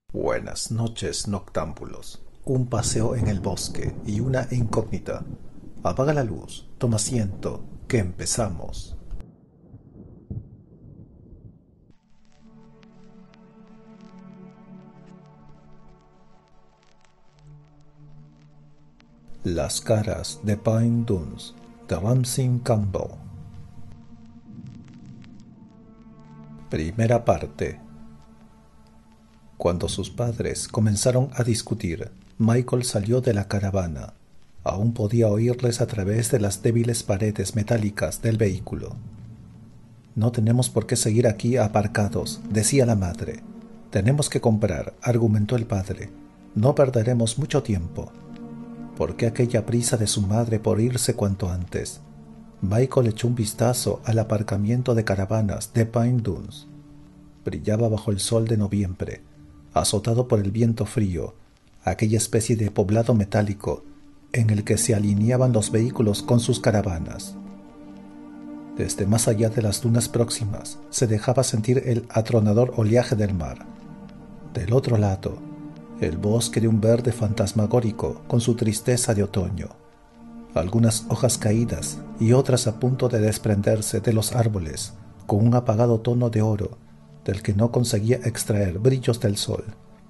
Buenas noches, noctámbulos. Un paseo en el bosque y una incógnita. Apaga la luz, toma asiento, que empezamos. Las caras de Pine Dunes, de Ramsey Campbell. Primera parte. Cuando sus padres comenzaron a discutir, Michael salió de la caravana. Aún podía oírles a través de las débiles paredes metálicas del vehículo. «No tenemos por qué seguir aquí aparcados», decía la madre. «Tenemos que comprar», argumentó el padre. «No perderemos mucho tiempo». ¿Por qué aquella prisa de su madre por irse cuanto antes? Michael echó un vistazo al aparcamiento de caravanas de Pine Dunes. Brillaba bajo el sol de noviembre, azotado por el viento frío, aquella especie de poblado metálico en el que se alineaban los vehículos con sus caravanas. Desde más allá de las dunas próximas se dejaba sentir el atronador oleaje del mar. Del otro lado, el bosque de un verde fantasmagórico con su tristeza de otoño. Algunas hojas caídas y otras a punto de desprenderse de los árboles con un apagado tono de oro del que no conseguía extraer brillos del sol.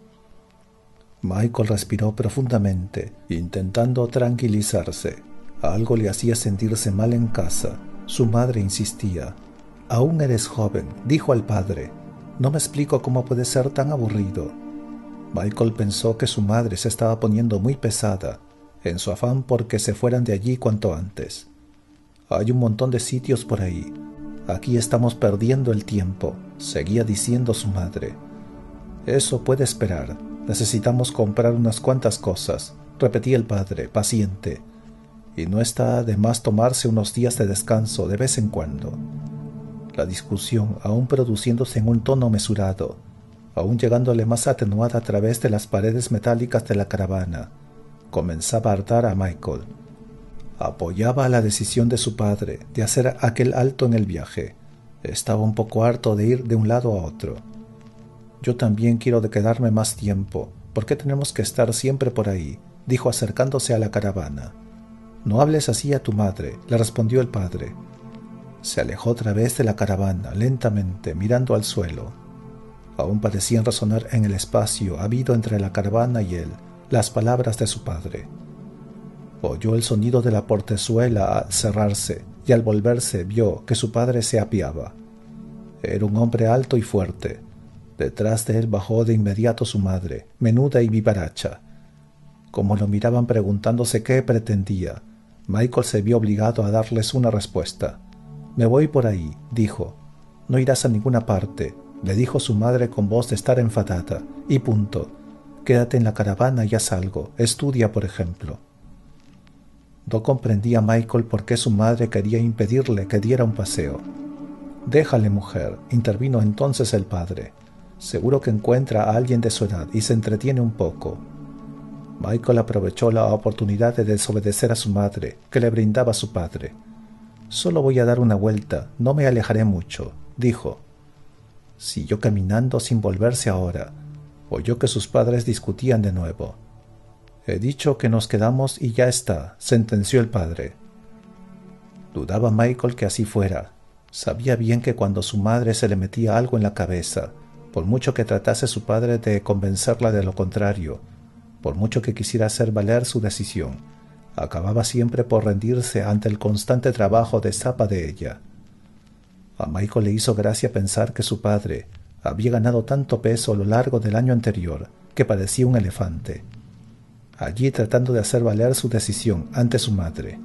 Michael respiró profundamente, intentando tranquilizarse. Algo le hacía sentirse mal en casa. Su madre insistía. «Aún eres joven», dijo al padre. «No me explico cómo puede ser tan aburrido». Michael pensó que su madre se estaba poniendo muy pesada, en su afán por que se fueran de allí cuanto antes. «Hay un montón de sitios por ahí. Aquí estamos perdiendo el tiempo», seguía diciendo su madre. «Eso puede esperar. Necesitamos comprar unas cuantas cosas», repetía el padre, paciente. «Y no está de más tomarse unos días de descanso de vez en cuando». La discusión, aún produciéndose en un tono mesurado, aún llegándole más atenuada a través de las paredes metálicas de la caravana, comenzaba a hartar a Michael. Apoyaba la decisión de su padre de hacer aquel alto en el viaje. Estaba un poco harto de ir de un lado a otro. «Yo también quiero de quedarme más tiempo. ¿Por qué tenemos que estar siempre por ahí?», dijo acercándose a la caravana. «No hables así a tu madre», le respondió el padre. Se alejó otra vez de la caravana, lentamente, mirando al suelo. Aún parecían resonar en el espacio habido entre la caravana y él las palabras de su padre. Oyó el sonido de la portezuela al cerrarse y al volverse vio que su padre se apeaba. Era un hombre alto y fuerte. Detrás de él bajó de inmediato su madre, menuda y vivaracha. Como lo miraban preguntándose qué pretendía, Michael se vio obligado a darles una respuesta. «Me voy por ahí», dijo. «No irás a ninguna parte», le dijo su madre con voz de estar enfadada, «y punto. Quédate en la caravana y haz algo. Estudia, por ejemplo». No comprendía Michael por qué su madre quería impedirle que diera un paseo. «Déjale, mujer», intervino entonces el padre. «Seguro que encuentra a alguien de su edad y se entretiene un poco». Michael aprovechó la oportunidad de desobedecer a su madre, que le brindaba su padre. «Solo voy a dar una vuelta, no me alejaré mucho», dijo. Siguió caminando sin volverse ahora. Oyó que sus padres discutían de nuevo. «He dicho que nos quedamos y ya está», sentenció el padre. Dudaba Michael que así fuera. Sabía bien que cuando su madre se le metía algo en la cabeza, por mucho que tratase su padre de convencerla de lo contrario, por mucho que quisiera hacer valer su decisión, acababa siempre por rendirse ante el constante trabajo de zapa de ella. A Michael le hizo gracia pensar que su padre había ganado tanto peso a lo largo del año anterior que parecía un elefante, allí tratando de hacer valer su decisión ante su madre.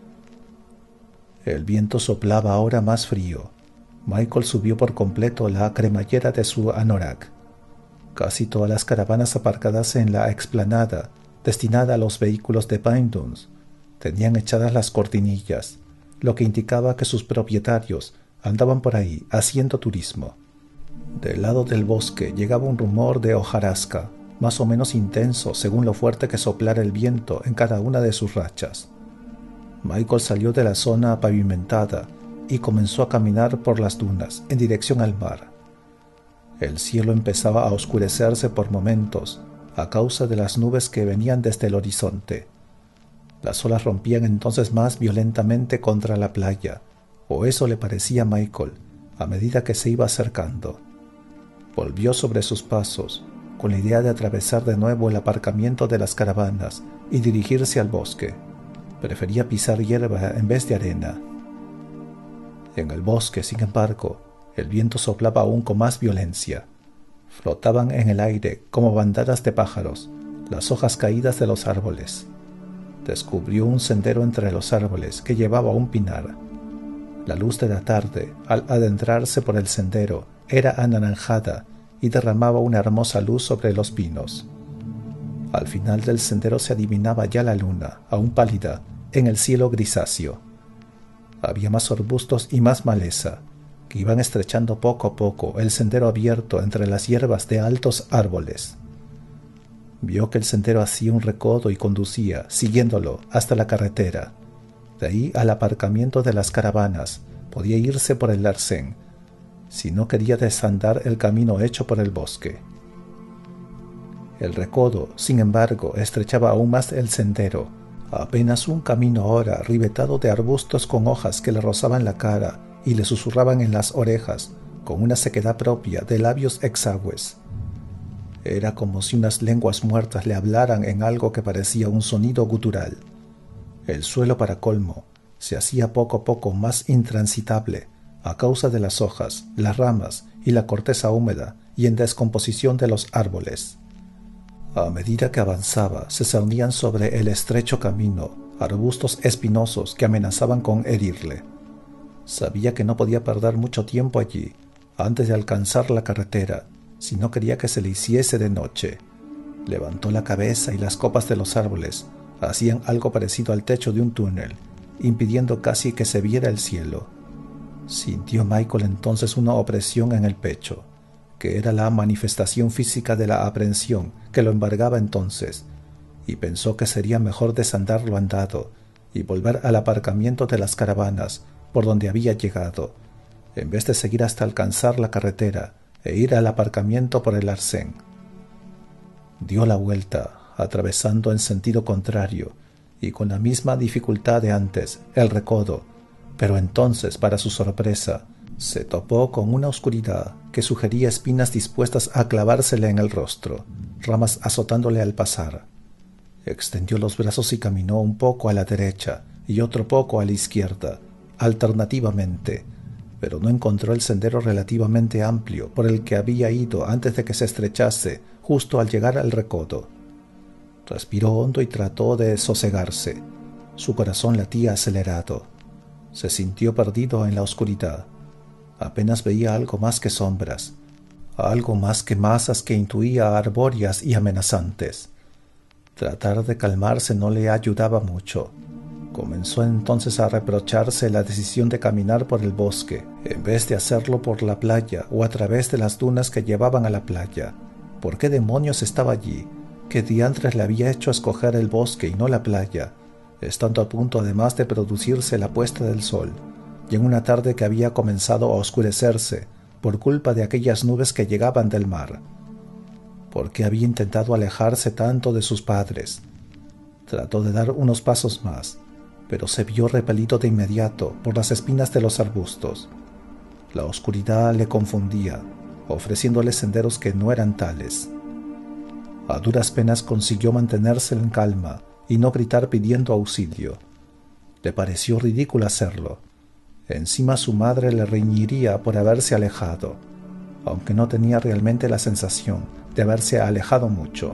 El viento soplaba ahora más frío. Michael subió por completo la cremallera de su anorak. Casi todas las caravanas aparcadas en la explanada destinada a los vehículos de Pine Dunes tenían echadas las cortinillas, lo que indicaba que sus propietarios andaban por ahí haciendo turismo. Del lado del bosque llegaba un rumor de hojarasca, más o menos intenso según lo fuerte que soplara el viento en cada una de sus rachas. Michael salió de la zona pavimentada y comenzó a caminar por las dunas en dirección al mar. El cielo empezaba a oscurecerse por momentos a causa de las nubes que venían desde el horizonte. Las olas rompían entonces más violentamente contra la playa, o eso le parecía a Michael a medida que se iba acercando. Volvió sobre sus pasos, con la idea de atravesar de nuevo el aparcamiento de las caravanas y dirigirse al bosque. Prefería pisar hierba en vez de arena. En el bosque, sin embargo, el viento soplaba aún con más violencia. Flotaban en el aire como bandadas de pájaros las hojas caídas de los árboles. Descubrió un sendero entre los árboles que llevaba a un pinar. La luz de la tarde, al adentrarse por el sendero, era anaranjada y derramaba una hermosa luz sobre los pinos. Al final del sendero se adivinaba ya la luna, aún pálida, en el cielo grisáceo. Había más arbustos y más maleza, que iban estrechando poco a poco el sendero abierto entre las hierbas de altos árboles. Vio que el sendero hacía un recodo y conducía, siguiéndolo, hasta la carretera. De ahí al aparcamiento de las caravanas podía irse por el Larsen, si no quería desandar el camino hecho por el bosque. El recodo, sin embargo, estrechaba aún más el sendero, apenas un camino ahora rivetado de arbustos con hojas que le rozaban la cara y le susurraban en las orejas con una sequedad propia de labios exagües. Era como si unas lenguas muertas le hablaran en algo que parecía un sonido gutural. El suelo, para colmo, se hacía poco a poco más intransitable a causa de las hojas, las ramas y la corteza húmeda y en descomposición de los árboles. A medida que avanzaba, se cernían sobre el estrecho camino arbustos espinosos que amenazaban con herirle. Sabía que no podía perder mucho tiempo allí, antes de alcanzar la carretera, si no quería que se le hiciese de noche. Levantó la cabeza y las copas de los árboles hacían algo parecido al techo de un túnel, impidiendo casi que se viera el cielo. Sintió Michael entonces una opresión en el pecho, que era la manifestación física de la aprensión que lo embargaba entonces, y pensó que sería mejor desandar lo andado y volver al aparcamiento de las caravanas por donde había llegado, en vez de seguir hasta alcanzar la carretera e ir al aparcamiento por el Larsen. Dio la vuelta, atravesando en sentido contrario, y con la misma dificultad de antes, el recodo, pero entonces, para su sorpresa, se topó con una oscuridad que sugería espinas dispuestas a clavársele en el rostro, ramas azotándole al pasar. Extendió los brazos y caminó un poco a la derecha y otro poco a la izquierda, alternativamente, pero no encontró el sendero relativamente amplio por el que había ido antes de que se estrechase justo al llegar al recodo. Respiró hondo y trató de sosegarse. Su corazón latía acelerado. Se sintió perdido en la oscuridad. Apenas veía algo más que sombras, algo más que masas que intuía arbóreas y amenazantes. Tratar de calmarse no le ayudaba mucho. Comenzó entonces a reprocharse la decisión de caminar por el bosque, en vez de hacerlo por la playa o a través de las dunas que llevaban a la playa. ¿Por qué demonios estaba allí? ¿Qué diantres le había hecho escoger el bosque y no la playa, estando a punto además de producirse la puesta del sol, y en una tarde que había comenzado a oscurecerse por culpa de aquellas nubes que llegaban del mar? ¿Por qué había intentado alejarse tanto de sus padres? Trató de dar unos pasos más, pero se vio repelido de inmediato por las espinas de los arbustos. La oscuridad le confundía, ofreciéndole senderos que no eran tales. A duras penas consiguió mantenerse en calma y no gritar pidiendo auxilio. Le pareció ridículo hacerlo. Encima su madre le reñiría por haberse alejado, aunque no tenía realmente la sensación de haberse alejado mucho.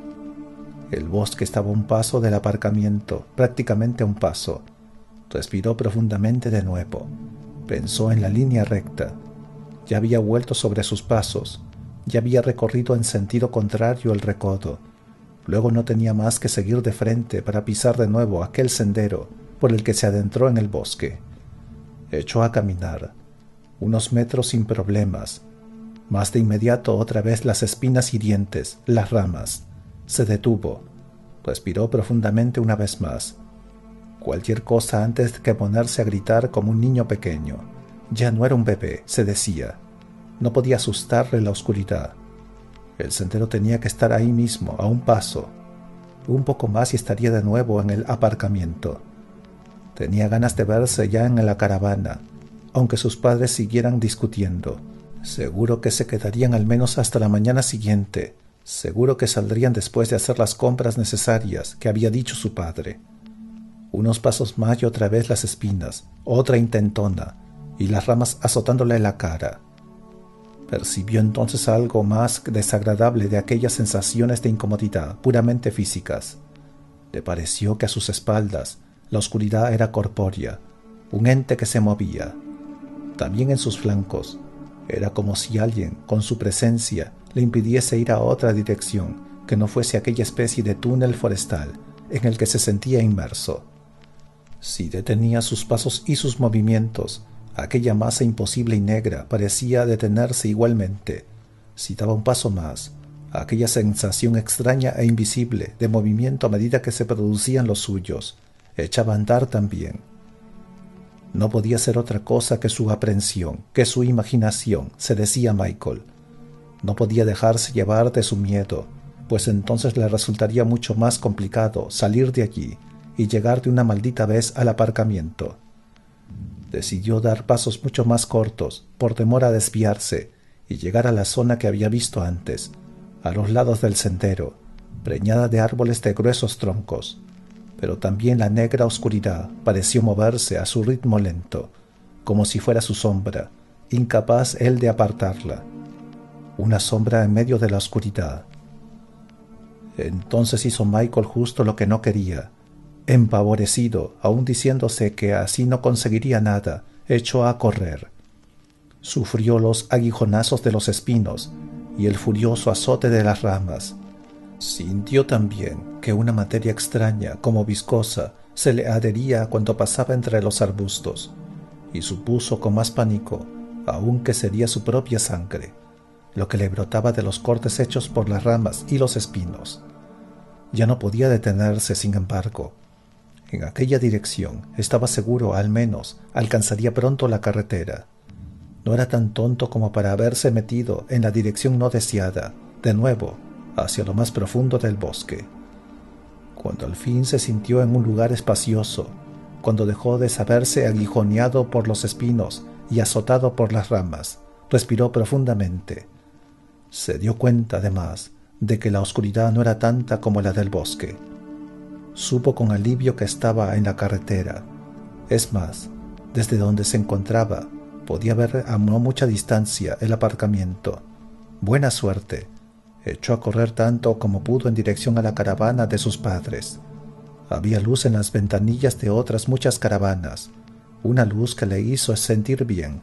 El bosque estaba a un paso del aparcamiento, prácticamente a un paso. Respiró profundamente de nuevo. Pensó en la línea recta. Ya había vuelto sobre sus pasos. Ya había recorrido en sentido contrario el recodo. Luego no tenía más que seguir de frente para pisar de nuevo aquel sendero por el que se adentró en el bosque. Echó a caminar, unos metros sin problemas. Más de inmediato otra vez las espinas hirientes, las ramas. Se detuvo. Respiró profundamente una vez más. Cualquier cosa antes que ponerse a gritar como un niño pequeño. Ya no era un bebé, se decía. No podía asustarle la oscuridad. El sendero tenía que estar ahí mismo, a un paso. Un poco más y estaría de nuevo en el aparcamiento. Tenía ganas de verse ya en la caravana, aunque sus padres siguieran discutiendo. Seguro que se quedarían al menos hasta la mañana siguiente. Seguro que saldrían después de hacer las compras necesarias que había dicho su padre. Unos pasos más y otra vez las espinas, otra intentona, y las ramas azotándole la cara. Percibió entonces algo más desagradable de aquellas sensaciones de incomodidad puramente físicas. Le pareció que a sus espaldas la oscuridad era corpórea, un ente que se movía. También en sus flancos. Era como si alguien, con su presencia, le impidiese ir a otra dirección que no fuese aquella especie de túnel forestal en el que se sentía inmerso. Si detenía sus pasos y sus movimientos, aquella masa imposible y negra parecía detenerse igualmente. Si daba un paso más, aquella sensación extraña e invisible de movimiento a medida que se producían los suyos, echaba a andar también. No podía ser otra cosa que su aprensión, que su imaginación, se decía Michael. No podía dejarse llevar de su miedo, pues entonces le resultaría mucho más complicado salir de allí y llegar de una maldita vez al aparcamiento. Decidió dar pasos mucho más cortos, por temor a desviarse, y llegar a la zona que había visto antes, a los lados del sendero, preñada de árboles de gruesos troncos. Pero también la negra oscuridad pareció moverse a su ritmo lento, como si fuera su sombra, incapaz él de apartarla. Una sombra en medio de la oscuridad. Entonces hizo Michael justo lo que no quería. Empavorecido, aún diciéndose que así no conseguiría nada, echó a correr. Sufrió los aguijonazos de los espinos y el furioso azote de las ramas. Sintió también que una materia extraña, como viscosa, se le adhería cuando pasaba entre los arbustos, y supuso con más pánico aún que sería su propia sangre, lo que le brotaba de los cortes hechos por las ramas y los espinos. Ya no podía detenerse, sin embargo. En aquella dirección, estaba seguro, al menos, alcanzaría pronto la carretera. No era tan tonto como para haberse metido en la dirección no deseada, de nuevo, hacia lo más profundo del bosque. Cuando al fin se sintió en un lugar espacioso, cuando dejó de saberse aguijoneado por los espinos y azotado por las ramas, respiró profundamente. Se dio cuenta, además, de que la oscuridad no era tanta como la del bosque. Supo con alivio que estaba en la carretera. Es más, desde donde se encontraba, podía ver a no mucha distancia el aparcamiento. Buena suerte. Echó a correr tanto como pudo en dirección a la caravana de sus padres. Había luz en las ventanillas de otras muchas caravanas, una luz que le hizo sentir bien.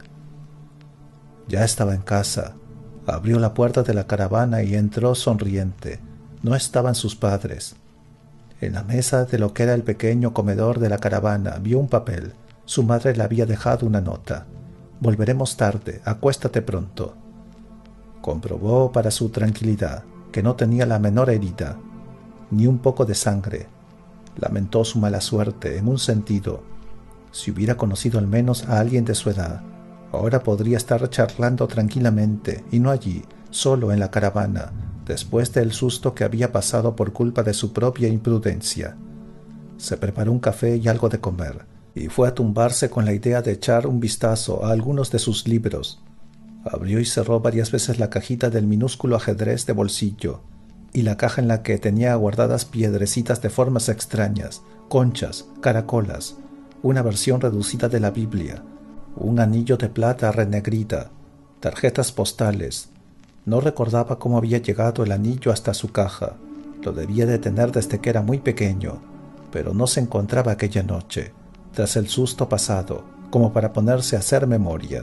Ya estaba en casa. Abrió la puerta de la caravana y entró sonriente. No estaban sus padres. En la mesa de lo que era el pequeño comedor de la caravana vio un papel. Su madre le había dejado una nota. «Volveremos tarde, acuéstate pronto». Comprobó para su tranquilidad que no tenía la menor herida, ni un poco de sangre. Lamentó su mala suerte en un sentido. Si hubiera conocido al menos a alguien de su edad, ahora podría estar charlando tranquilamente y no allí, solo en la caravana, después del susto que había pasado por culpa de su propia imprudencia. Se preparó un café y algo de comer, y fue a tumbarse con la idea de echar un vistazo a algunos de sus libros. Abrió y cerró varias veces la cajita del minúsculo ajedrez de bolsillo, y la caja en la que tenía guardadas piedrecitas de formas extrañas, conchas, caracolas, una versión reducida de la Biblia, un anillo de plata renegrida, tarjetas postales. No recordaba cómo había llegado el anillo hasta su caja. Lo debía de tener desde que era muy pequeño, pero no se encontraba aquella noche, tras el susto pasado, como para ponerse a hacer memoria.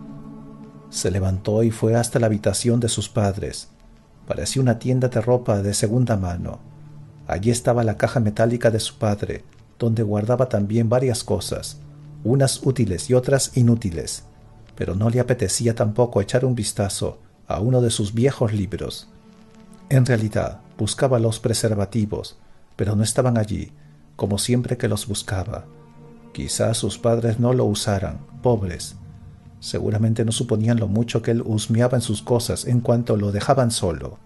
Se levantó y fue hasta la habitación de sus padres. Parecía una tienda de ropa de segunda mano. Allí estaba la caja metálica de su padre, donde guardaba también varias cosas, unas útiles y otras inútiles, pero no le apetecía tampoco echar un vistazo a uno de sus viejos libros. En realidad, buscaba los preservativos, pero no estaban allí, como siempre que los buscaba. Quizás sus padres no lo usaran, pobres. Seguramente no suponían lo mucho que él husmeaba en sus cosas en cuanto lo dejaban solo.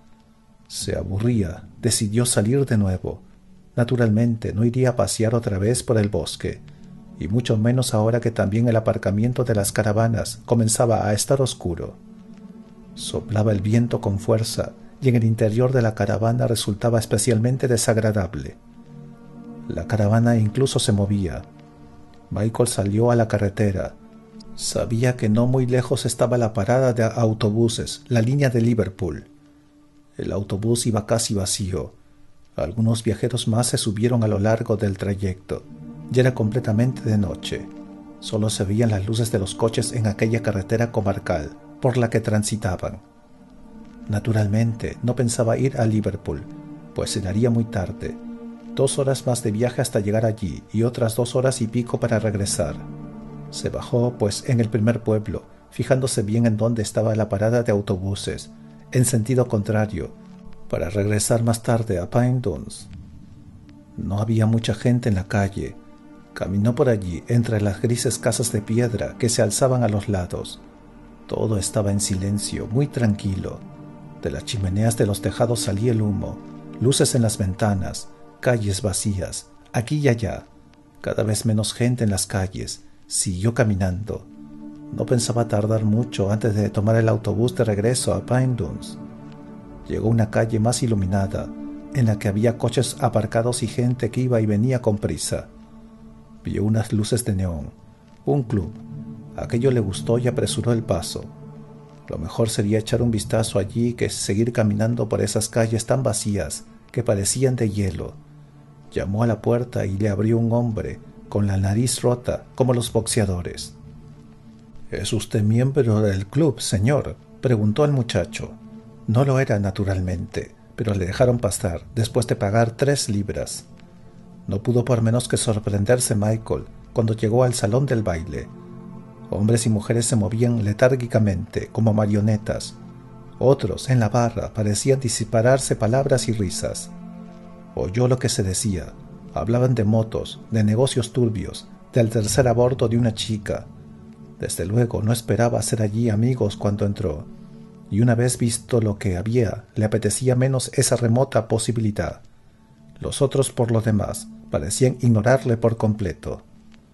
Se aburría, decidió salir de nuevo. Naturalmente no iría a pasear otra vez por el bosque, y mucho menos ahora que también el aparcamiento de las caravanas comenzaba a estar oscuro. Soplaba el viento con fuerza y en el interior de la caravana resultaba especialmente desagradable. La caravana incluso se movía. Michael salió a la carretera. Sabía que no muy lejos estaba la parada de autobuses, la línea de Liverpool. El autobús iba casi vacío. Algunos viajeros más se subieron a lo largo del trayecto. Ya era completamente de noche. Solo se veían las luces de los coches en aquella carretera comarcal por la que transitaban. Naturalmente, no pensaba ir a Liverpool, pues se le haría muy tarde. 2 horas más de viaje hasta llegar allí y otras 2 horas y pico para regresar. Se bajó, pues, en el primer pueblo, fijándose bien en dónde estaba la parada de autobuses, en sentido contrario, para regresar más tarde a Pine Dunes. No había mucha gente en la calle. Caminó por allí entre las grises casas de piedra que se alzaban a los lados. Todo estaba en silencio, muy tranquilo. De las chimeneas de los tejados salía el humo, luces en las ventanas, calles vacías, aquí y allá. Cada vez menos gente en las calles. Siguió caminando. No pensaba tardar mucho antes de tomar el autobús de regreso a Pine Dunes. Llegó a una calle más iluminada, en la que había coches aparcados y gente que iba y venía con prisa. Vio unas luces de neón, un club. Aquello le gustó y apresuró el paso. Lo mejor sería echar un vistazo allí que seguir caminando por esas calles tan vacías que parecían de hielo. Llamó a la puerta y le abrió un hombre, con la nariz rota, como los boxeadores. «¿Es usted miembro del club, señor?», preguntó el muchacho. No lo era, naturalmente, pero le dejaron pasar, después de pagar 3 libras. No pudo por menos que sorprenderse Michael cuando llegó al salón del baile. Hombres y mujeres se movían letárgicamente, como marionetas. Otros, en la barra, parecían dispararse palabras y risas. Oyó lo que se decía. Hablaban de motos, de negocios turbios, del tercer aborto de una chica. Desde luego no esperaba hacer allí amigos cuando entró, y una vez visto lo que había, le apetecía menos esa remota posibilidad. Los otros, por lo demás, parecían ignorarle por completo.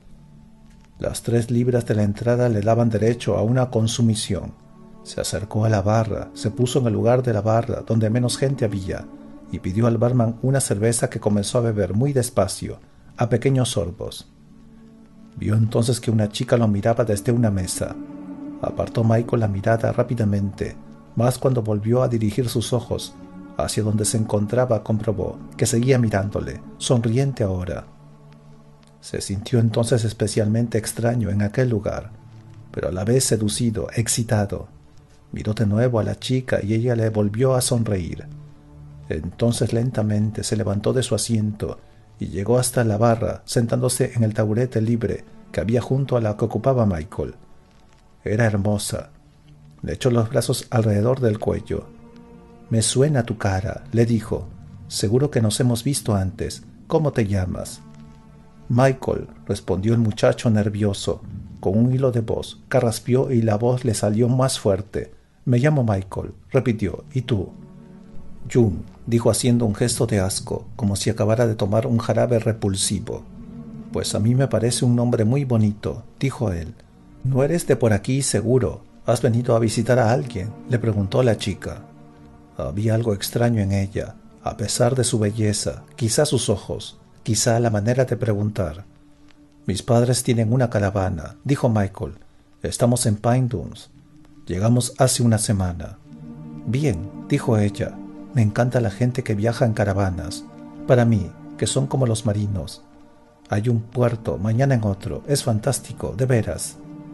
Las 3 libras de la entrada le daban derecho a una consumición. Se acercó a la barra, se puso en el lugar de la barra donde menos gente había, y pidió al barman una cerveza que comenzó a beber muy despacio, a pequeños sorbos. Vio entonces que una chica lo miraba desde una mesa. Apartó Michael la mirada rápidamente, mas cuando volvió a dirigir sus ojos hacia donde se encontraba, comprobó que seguía mirándole, sonriente ahora. Se sintió entonces especialmente extraño en aquel lugar, pero a la vez seducido, excitado. Miró de nuevo a la chica y ella le volvió a sonreír. Entonces lentamente se levantó de su asiento y llegó hasta la barra, sentándose en el taburete libre que había junto a la que ocupaba Michael. Era hermosa. Le echó los brazos alrededor del cuello. «Me suena tu cara», le dijo. «Seguro que nos hemos visto antes. ¿Cómo te llamas?» «Michael», respondió el muchacho nervioso, con un hilo de voz. Carraspeó y la voz le salió más fuerte. «Me llamo Michael», repitió. «¿Y tú?» «June», dijo haciendo un gesto de asco, como si acabara de tomar un jarabe repulsivo. «Pues a mí me parece un nombre muy bonito», dijo él. «No eres de por aquí, seguro. ¿Has venido a visitar a alguien?», le preguntó la chica. Había algo extraño en ella, a pesar de su belleza, quizá sus ojos, quizá la manera de preguntar. «Mis padres tienen una caravana», dijo Michael. «Estamos en Pine Dunes. Llegamos hace una semana». «Bien», dijo ella. «Me encanta la gente que viaja en caravanas. Para mí, que son como los marinos. Hay un puerto, mañana en otro. Es fantástico, de veras.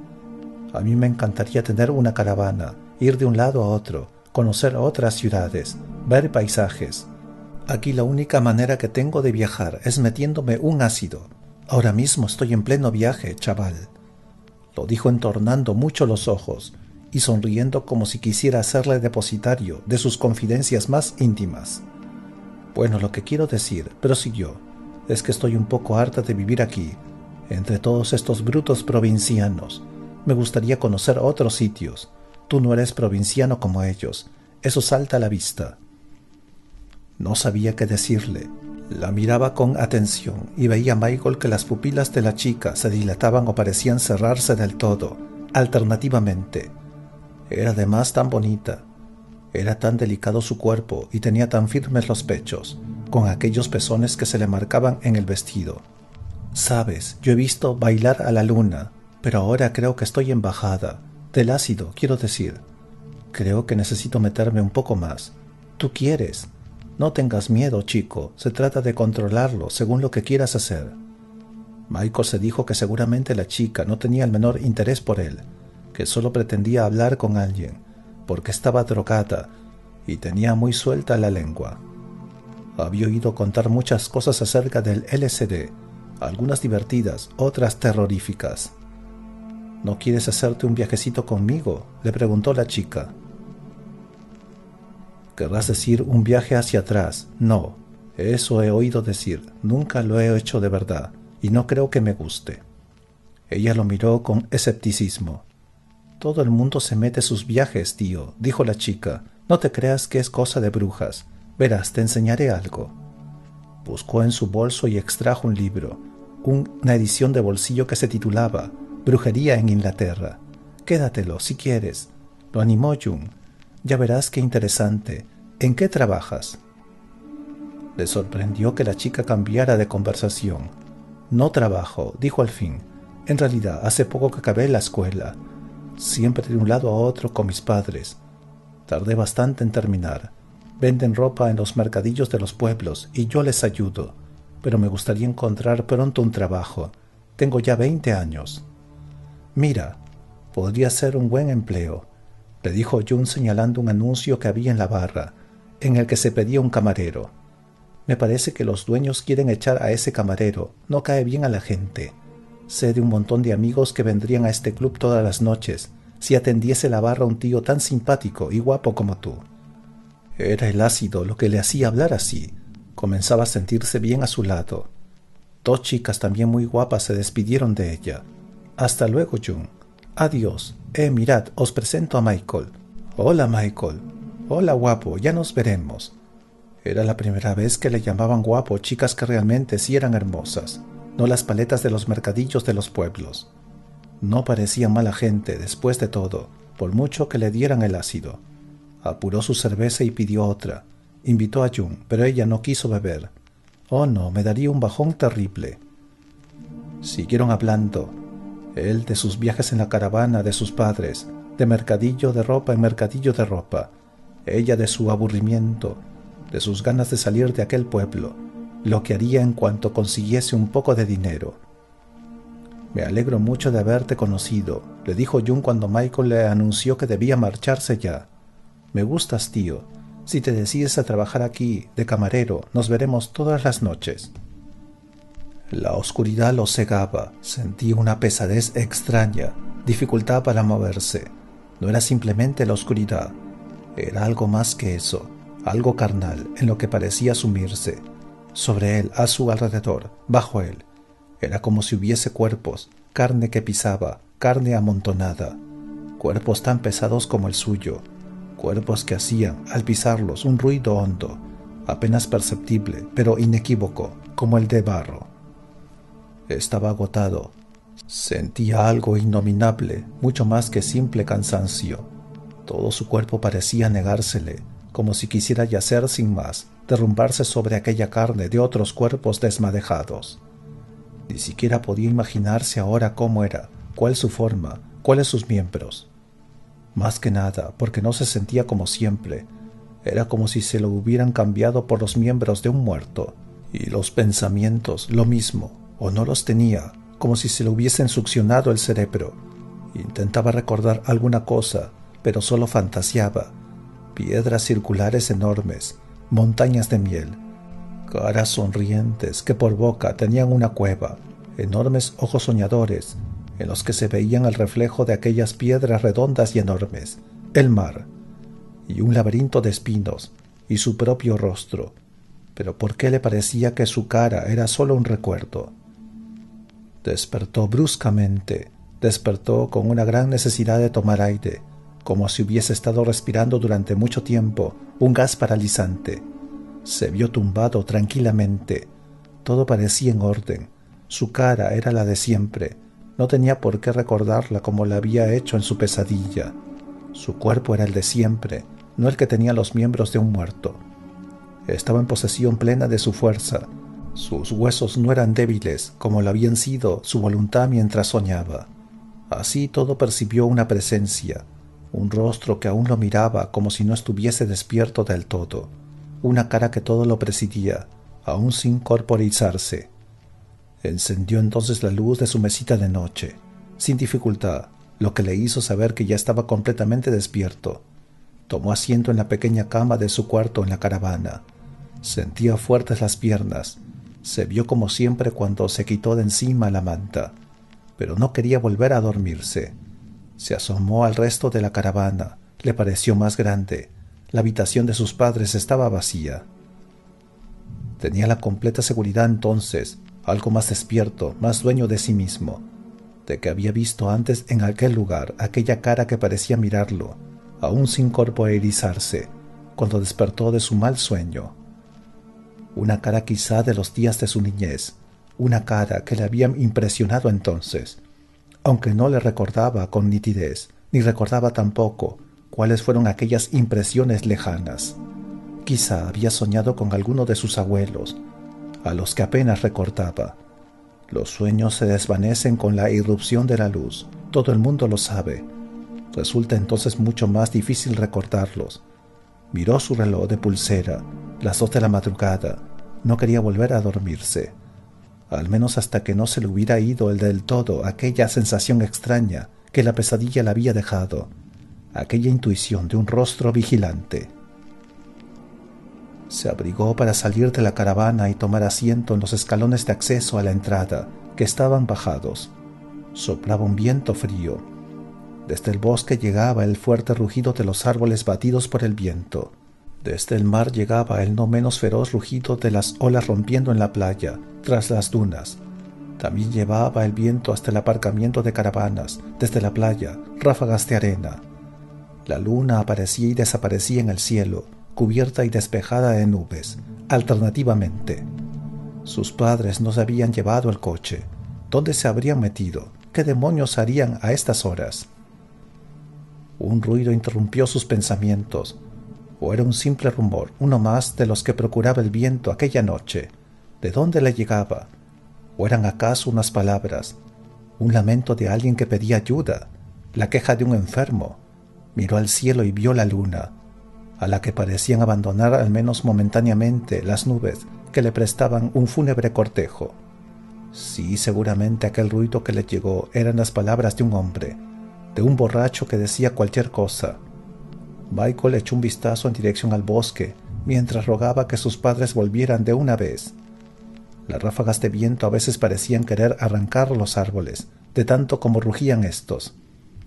A mí me encantaría tener una caravana, ir de un lado a otro, conocer otras ciudades, ver paisajes. Aquí la única manera que tengo de viajar es metiéndome un ácido. Ahora mismo estoy en pleno viaje, chaval». Lo dijo entornando mucho los ojos y sonriendo como si quisiera hacerle depositario de sus confidencias más íntimas. «Bueno, lo que quiero decir», prosiguió, «es que estoy un poco harta de vivir aquí, entre todos estos brutos provincianos. Me gustaría conocer otros sitios. Tú no eres provinciano como ellos. Eso salta a la vista. No sabía qué decirle. La miraba con atención y veía a Michael que las pupilas de la chica se dilataban o parecían cerrarse del todo, alternativamente. Era además tan bonita. Era tan delicado su cuerpo y tenía tan firmes los pechos, con aquellos pezones que se le marcaban en el vestido. Sabes, yo he visto bailar a la luna, pero ahora creo que estoy en bajada. Del ácido, quiero decir. Creo que necesito meterme un poco más. ¿Tú quieres? No tengas miedo, chico. Se trata de controlarlo según lo que quieras hacer. Michael se dijo que seguramente la chica no tenía el menor interés por él, que solo pretendía hablar con alguien, porque estaba drogada y tenía muy suelta la lengua. Había oído contar muchas cosas acerca del LSD, algunas divertidas, otras terroríficas. ¿No quieres hacerte un viajecito conmigo?, le preguntó la chica. ¿Querrás decir un viaje hacia atrás? No, eso he oído decir, nunca lo he hecho de verdad, y no creo que me guste. Ella lo miró con escepticismo. Todo el mundo se mete sus viajes, tío, dijo la chica. No te creas que es cosa de brujas. Verás, te enseñaré algo. Buscó en su bolso y extrajo un libro, una edición de bolsillo que se titulaba Brujería en Inglaterra. Quédatelo, si quieres. Lo animó Jung. Ya verás qué interesante. ¿En qué trabajas? Le sorprendió que la chica cambiara de conversación. No trabajo, dijo al fin. En realidad, hace poco que acabé la escuela. Siempre de un lado a otro con mis padres. Tardé bastante en terminar. Venden ropa en los mercadillos de los pueblos y yo les ayudo. Pero me gustaría encontrar pronto un trabajo. Tengo ya 20 años. Mira, podría ser un buen empleo, le dijo Jung señalando un anuncio que había en la barra, en el que se pedía un camarero. Me parece que los dueños quieren echar a ese camarero, no cae bien a la gente. Sé de un montón de amigos que vendrían a este club todas las noches, si atendiese la barra un tío tan simpático y guapo como tú. Era el ácido lo que le hacía hablar así. Comenzaba a sentirse bien a su lado. 2 chicas también muy guapas se despidieron de ella. Hasta luego, Jung. Adiós. Mirad, os presento a Michael. Hola, Michael. Hola, guapo, ya nos veremos. Era la primera vez que le llamaban guapo chicas que realmente sí eran hermosas, no las paletas de los mercadillos de los pueblos. No parecía mala gente, después de todo, por mucho que le dieran el ácido. Apuró su cerveza y pidió otra. Invitó a Jung, pero ella no quiso beber. Oh no, me daría un bajón terrible. Siguieron hablando. Él de sus viajes en la caravana de sus padres, de mercadillo de ropa en mercadillo de ropa. Ella de su aburrimiento, de sus ganas de salir de aquel pueblo, lo que haría en cuanto consiguiese un poco de dinero. Me alegro mucho de haberte conocido, le dijo Jung cuando Michael le anunció que debía marcharse ya. Me gustas, tío. Si te decides a trabajar aquí, de camarero, nos veremos todas las noches. La oscuridad lo cegaba, sentía una pesadez extraña, dificultad para moverse. No era simplemente la oscuridad, era algo más que eso, algo carnal en lo que parecía sumirse. Sobre él, a su alrededor, bajo él. Era como si hubiese cuerpos, carne que pisaba, carne amontonada. Cuerpos tan pesados como el suyo, cuerpos que hacían, al pisarlos, un ruido hondo, apenas perceptible, pero inequívoco, como el de barro. Estaba agotado. Sentía algo innominable, mucho más que simple cansancio. Todo su cuerpo parecía negársele, como si quisiera yacer sin más, derrumbarse sobre aquella carne de otros cuerpos desmadejados. Ni siquiera podía imaginarse ahora cómo era, cuál su forma, cuáles sus miembros. Más que nada, porque no se sentía como siempre. Era como si se lo hubieran cambiado por los miembros de un muerto. Y los pensamientos, lo mismo. O no los tenía, como si se le hubiesen succionado el cerebro. Intentaba recordar alguna cosa, pero solo fantaseaba. Piedras circulares enormes, montañas de miel, caras sonrientes que por boca tenían una cueva, enormes ojos soñadores, en los que se veían el reflejo de aquellas piedras redondas y enormes, el mar, y un laberinto de espinos, y su propio rostro. Pero ¿por qué le parecía que su cara era solo un recuerdo? Despertó bruscamente Despertó con una gran necesidad de tomar aire, como si hubiese estado respirando durante mucho tiempo un gas paralizante. Se vio tumbado tranquilamente. Todo parecía en orden. Su cara era la de siempre. No tenía por qué recordarla como la había hecho en su pesadilla. Su cuerpo era el de siempre, no el que tenía los miembros de un muerto. Estaba en posesión plena de su fuerza. Sus huesos no eran débiles como lo habían sido su voluntad mientras soñaba. Así todo percibió una presencia, un rostro que aún lo miraba como si no estuviese despierto del todo, una cara que todo lo presidía, aún sin corporizarse. Encendió entonces la luz de su mesita de noche, sin dificultad, lo que le hizo saber que ya estaba completamente despierto. Tomó asiento en la pequeña cama de su cuarto en la caravana. Sentía fuertes las piernas. Se vio como siempre cuando se quitó de encima la manta, pero no quería volver a dormirse. Se asomó al resto de la caravana. Le pareció más grande. La habitación de sus padres estaba vacía. Tenía la completa seguridad entonces, algo más despierto, más dueño de sí mismo, de que había visto antes en aquel lugar aquella cara que parecía mirarlo, aún sin corporeizarse, cuando despertó de su mal sueño. Una cara quizá de los días de su niñez, una cara que le había impresionado entonces, aunque no le recordaba con nitidez, ni recordaba tampoco cuáles fueron aquellas impresiones lejanas. Quizá había soñado con alguno de sus abuelos, a los que apenas recordaba. Los sueños se desvanecen con la irrupción de la luz, todo el mundo lo sabe. Resulta entonces mucho más difícil recordarlos. Miró su reloj de pulsera, las 2 de la madrugada. No quería volver a dormirse, al menos hasta que no se le hubiera ido del todo aquella sensación extraña que la pesadilla le había dejado, aquella intuición de un rostro vigilante. Se abrigó para salir de la caravana y tomar asiento en los escalones de acceso a la entrada, que estaban bajados. Soplaba un viento frío. Desde el bosque llegaba el fuerte rugido de los árboles batidos por el viento. Desde el mar llegaba el no menos feroz rugido de las olas rompiendo en la playa, tras las dunas. También llevaba el viento hasta el aparcamiento de caravanas, desde la playa, ráfagas de arena. La luna aparecía y desaparecía en el cielo, cubierta y despejada de nubes, alternativamente. Sus padres no se habían llevado el coche. ¿Dónde se habrían metido? ¿Qué demonios harían a estas horas? Un ruido interrumpió sus pensamientos. ¿O era un simple rumor, uno más de los que procuraba el viento aquella noche? ¿De dónde le llegaba? ¿O eran acaso unas palabras? ¿Un lamento de alguien que pedía ayuda? ¿La queja de un enfermo? Miró al cielo y vio la luna, a la que parecían abandonar al menos momentáneamente las nubes que le prestaban un fúnebre cortejo. Sí, seguramente aquel ruido que le llegó eran las palabras de un hombre, de un borracho que decía cualquier cosa. Michael echó un vistazo en dirección al bosque, mientras rogaba que sus padres volvieran de una vez. Las ráfagas de viento a veces parecían querer arrancar los árboles, de tanto como rugían estos.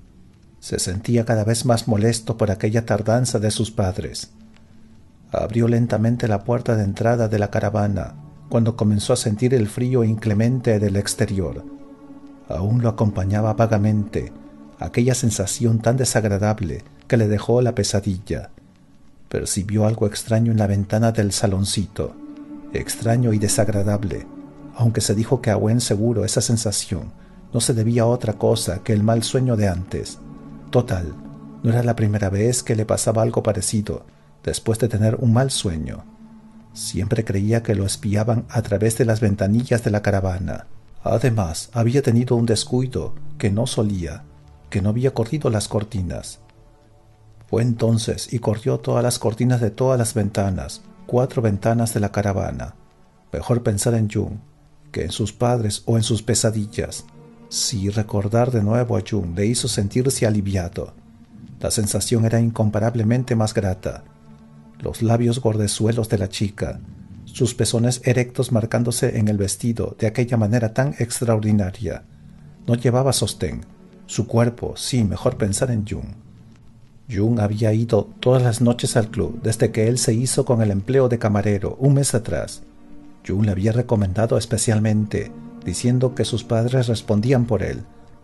Se sentía cada vez más molesto por aquella tardanza de sus padres. Abrió lentamente la puerta de entrada de la caravana, cuando comenzó a sentir el frío inclemente del exterior. Aún lo acompañaba vagamente aquella sensación tan desagradable que le dejó la pesadilla. Percibió algo extraño en la ventana del saloncito, extraño y desagradable, aunque se dijo que a buen seguro esa sensación no se debía a otra cosa que el mal sueño de antes. Total, no era la primera vez que le pasaba algo parecido después de tener un mal sueño. Siempre creía que lo espiaban a través de las ventanillas de la caravana. Además, había tenido un descuido que no solía, que no había corrido las cortinas. Fue entonces y corrió todas las cortinas de todas las ventanas, 4 ventanas de la caravana. Mejor pensar en Jung que en sus padres o en sus pesadillas. Sí, recordar de nuevo a Jung le hizo sentirse aliviado. La sensación era incomparablemente más grata. Los labios gordezuelos de la chica, sus pezones erectos marcándose en el vestido de aquella manera tan extraordinaria. No llevaba sostén. Su cuerpo, sí, mejor pensar en Jung. Jung había ido todas las noches al club desde que él se hizo con el empleo de camarero un mes atrás. Jung le había recomendado especialmente, diciendo que sus padres respondían por él,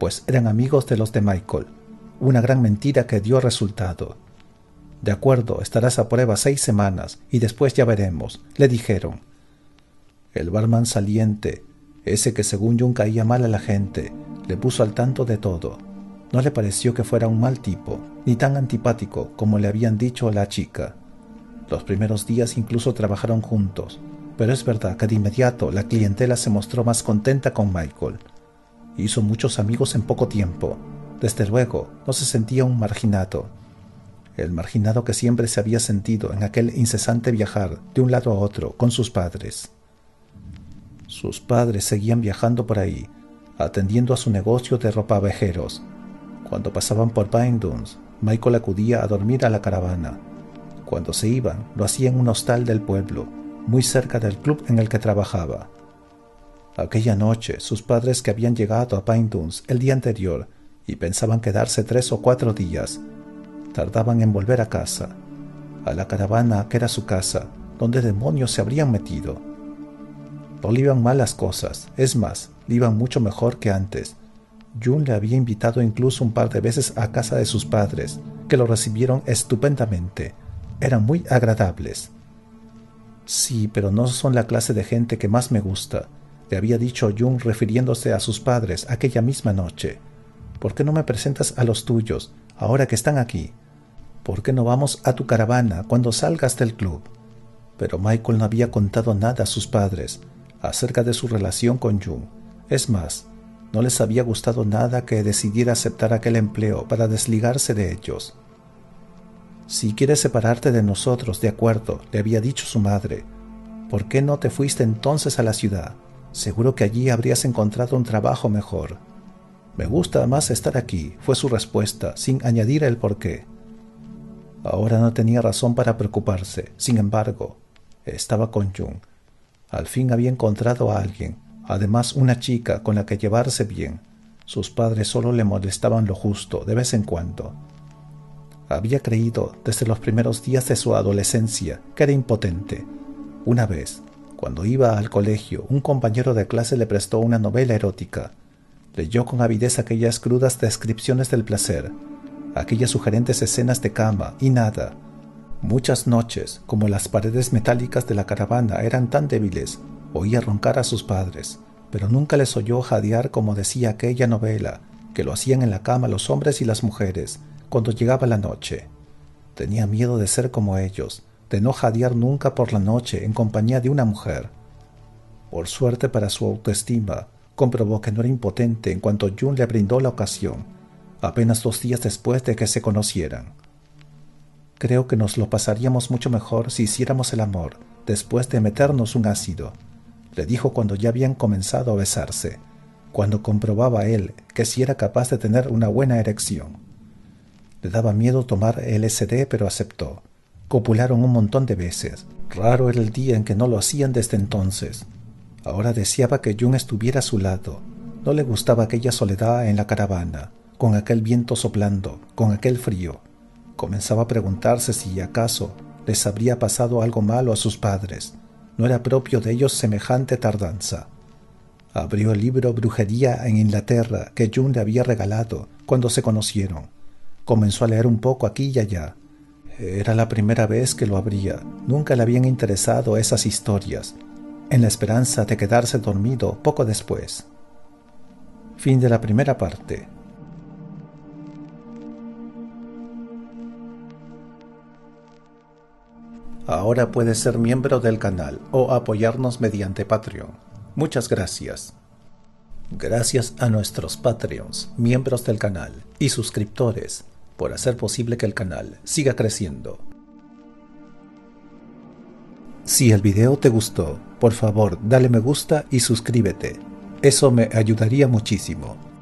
pues eran amigos de los de Michael. Una gran mentira que dio resultado. «De acuerdo, estarás a prueba 6 semanas y después ya veremos», le dijeron. El barman saliente, ese que según Jung caía mal a la gente, le puso al tanto de todo. No le pareció que fuera un mal tipo, ni tan antipático como le habían dicho a la chica. Los primeros días incluso trabajaron juntos, pero es verdad que de inmediato la clientela se mostró más contenta con Michael. Hizo muchos amigos en poco tiempo. Desde luego, no se sentía un marginado. El marginado que siempre se había sentido en aquel incesante viajar de un lado a otro con sus padres. Sus padres seguían viajando por ahí, atendiendo a su negocio de ropavejeros. Cuando pasaban por Pine Dunes, Michael acudía a dormir a la caravana. Cuando se iban, lo hacía en un hostal del pueblo, muy cerca del club en el que trabajaba. Aquella noche, sus padres, que habían llegado a Pine Dunes el día anterior y pensaban quedarse 3 o 4 días, tardaban en volver a casa, a la caravana que era su casa, donde demonios se habrían metido. No le iban mal las cosas, es más, le iban mucho mejor que antes. Jung le había invitado incluso un par de veces a casa de sus padres, que lo recibieron estupendamente. Eran muy agradables. «Sí, pero no son la clase de gente que más me gusta», le había dicho Jung refiriéndose a sus padres aquella misma noche. «¿Por qué no me presentas a los tuyos, ahora que están aquí? ¿Por qué no vamos a tu caravana cuando salgas del club?» Pero Michael no había contado nada a sus padres acerca de su relación con Jung. Es más, no les había gustado nada que decidiera aceptar aquel empleo para desligarse de ellos. «Si quieres separarte de nosotros, de acuerdo», le había dicho su madre. «¿Por qué no te fuiste entonces a la ciudad? Seguro que allí habrías encontrado un trabajo mejor». «Me gusta más estar aquí», fue su respuesta, sin añadir el porqué. Ahora no tenía razón para preocuparse. Sin embargo, estaba con Jung. Al fin había encontrado a alguien, además una chica con la que llevarse bien. Sus padres solo le molestaban lo justo, de vez en cuando. Había creído, desde los primeros días de su adolescencia, que era impotente. Una vez, cuando iba al colegio, un compañero de clase le prestó una novela erótica. Leyó con avidez aquellas crudas descripciones del placer, aquellas sugerentes escenas de cama y nada. Muchas noches, como las paredes metálicas de la caravana eran tan débiles, oía roncar a sus padres, pero nunca les oyó jadear como decía aquella novela, que lo hacían en la cama los hombres y las mujeres, cuando llegaba la noche. Tenía miedo de ser como ellos, de no jadear nunca por la noche en compañía de una mujer. Por suerte para su autoestima, comprobó que no era impotente en cuanto Jung le brindó la ocasión, apenas 2 días después de que se conocieran. «Creo que nos lo pasaríamos mucho mejor si hiciéramos el amor después de meternos un ácido», le dijo cuando ya habían comenzado a besarse, cuando comprobaba él que sí era capaz de tener una buena erección. Le daba miedo tomar LSD, pero aceptó. Copularon un montón de veces. Raro era el día en que no lo hacían desde entonces. Ahora deseaba que Jung estuviera a su lado. No le gustaba aquella soledad en la caravana, con aquel viento soplando, con aquel frío. Comenzaba a preguntarse si acaso les habría pasado algo malo a sus padres. No era propio de ellos semejante tardanza. Abrió el libro Brujería en Inglaterra que Jung le había regalado cuando se conocieron. Comenzó a leer un poco aquí y allá. Era la primera vez que lo abría. Nunca le habían interesado esas historias, en la esperanza de quedarse dormido poco después. Fin de la primera parte. Ahora puedes ser miembro del canal o apoyarnos mediante Patreon. Muchas gracias. Gracias a nuestros Patreons, miembros del canal y suscriptores, por hacer posible que el canal siga creciendo. Si el video te gustó, por favor dale me gusta y suscríbete. Eso me ayudaría muchísimo.